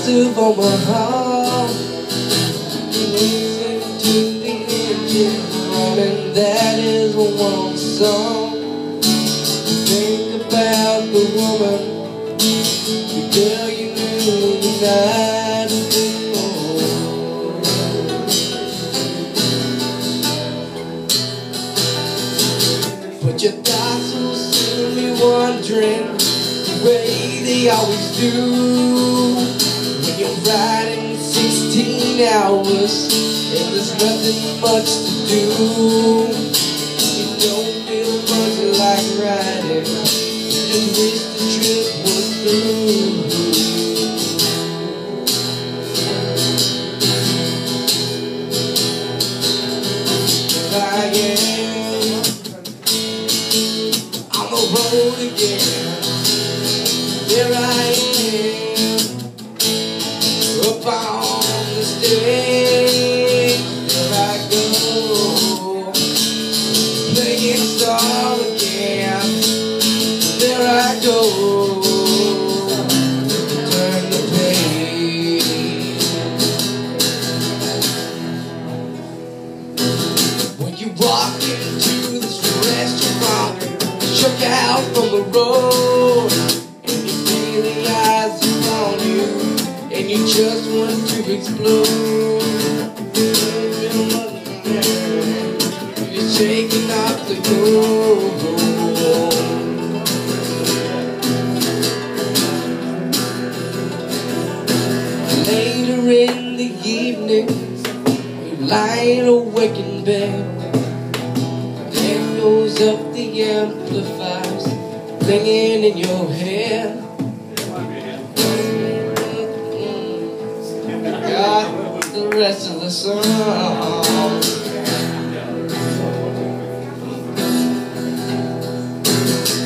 taste of Omaha. Listen to the engine running, that is one song. Think about the woman, the girl you knew the night before. But your thoughts will soon be wandering the way they always do. When you're riding 16 hours and there's nothing much to do, you don't feel much like riding, you wish the trip was through. I am on the road again. There I am, up on the stage. There I go, playing star again. There I go, turn the page. When you walk into this restaurant, shook out from the road, and you feel the eyes upon you, and you just want to explode. You're shaking off the gold. Later in the evening, you're lying awake in bed. Then goes up the amplifiers, ringing in your head. Got the rest of the song.